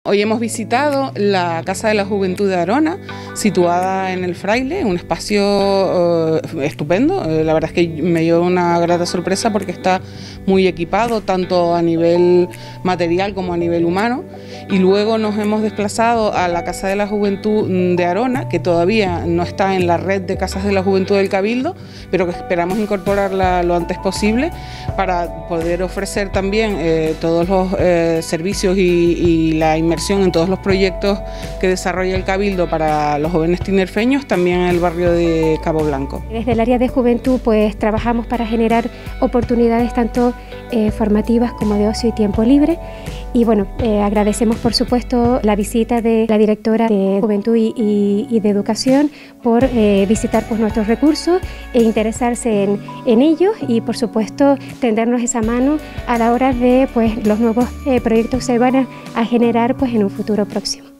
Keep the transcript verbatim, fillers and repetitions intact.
Hoy hemos visitado la Casa de la Juventud de Arona, situada en El Fraile, un espacio uh, estupendo. Uh, la verdad es que me dio una grata sorpresa porque está muy equipado, tanto a nivel material como a nivel humano. Y luego nos hemos desplazado a la Casa de la Juventud de Arona, que todavía no está en la red de Casas de la Juventud del Cabildo, pero que esperamos incorporarla lo antes posible para poder ofrecer también eh, todos los eh, servicios y, y la inmersión en todos los proyectos que desarrolla el Cabildo para los jóvenes tinerfeños, también en el barrio de Cabo Blanco. Desde el área de juventud pues trabajamos para generar oportunidades tanto eh, formativas como de ocio y tiempo libre, y bueno, eh, agradecemos por supuesto la visita de la directora de Juventud y, y, y de Educación por eh, visitar pues nuestros recursos e interesarse en, en ellos, y por supuesto tendernos esa mano a la hora de pues los nuevos eh, proyectos que se van a, a generar pues en un futuro próximo.